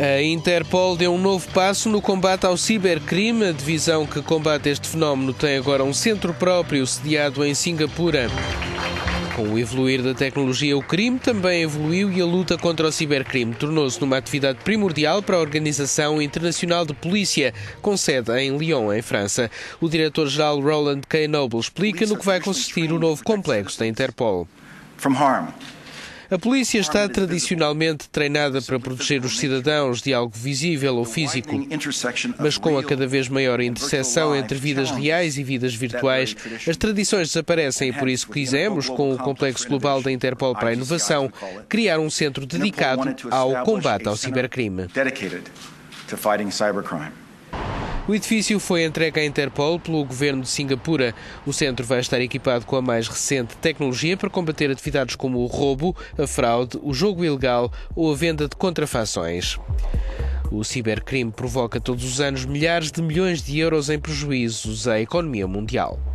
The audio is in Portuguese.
A Interpol deu um novo passo no combate ao cibercrime. A divisão que combate este fenómeno tem agora um centro próprio sediado em Singapura. Com o evoluir da tecnologia, o crime também evoluiu e a luta contra o cibercrime tornou-se numa atividade primordial para a Organização Internacional de Polícia, com sede em Lyon, em França. O diretor-geral Roland K. Noble explica no que vai consistir o novo complexo da Interpol. A polícia está tradicionalmente treinada para proteger os cidadãos de algo visível ou físico, mas com a cada vez maior interseção entre vidas reais e vidas virtuais, as tradições desaparecem e por isso quisemos, com o Complexo Global da Interpol para a Inovação, criar um centro dedicado ao combate ao cibercrime. O edifício foi entregue à Interpol pelo governo de Singapura. O centro vai estar equipado com a mais recente tecnologia para combater atividades como o roubo, a fraude, o jogo ilegal ou a venda de contrafações. O cibercrime provoca todos os anos milhares de milhões de euros em prejuízos à economia mundial.